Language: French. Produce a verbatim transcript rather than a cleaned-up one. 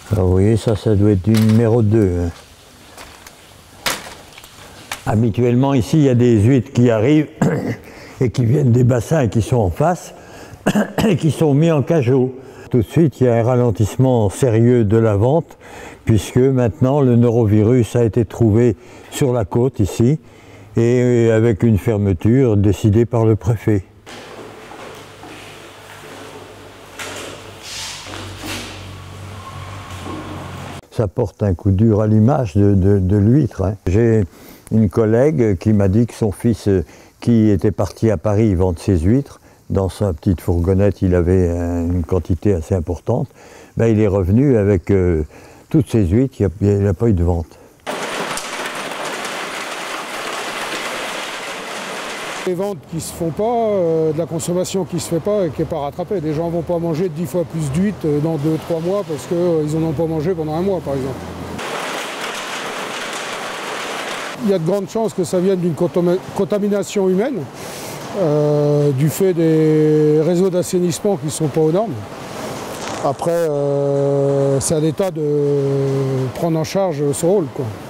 Alors vous voyez, ça, ça doit être du numéro deux. Hein. Habituellement, ici, il y a des huîtres qui arrivent et qui viennent des bassins qui sont en face et qui sont mis en cajot. Tout de suite, il y a un ralentissement sérieux de la vente puisque maintenant, le norovirus a été trouvé sur la côte ici et avec une fermeture décidée par le préfet. Ça porte un coup dur à l'image de, de, de l'huître. Hein. J'ai une collègue qui m'a dit que son fils, qui était parti à Paris vendre ses huîtres, dans sa petite fourgonnette, il avait une quantité assez importante. Ben, il est revenu avec euh, toutes ses huîtres, il n'a pas eu de vente. Les ventes qui ne se font pas, euh, de la consommation qui ne se fait pas et qui n'est pas rattrapée. Les gens ne vont pas manger dix fois plus d'huîtres dans deux trois mois parce qu'ils euh, n'en ont pas mangé pendant un mois, par exemple. Il y a de grandes chances que ça vienne d'une contamination humaine, euh, du fait des réseaux d'assainissement qui ne sont pas aux normes. Après, euh, c'est à l'État de prendre en charge son rôle, quoi.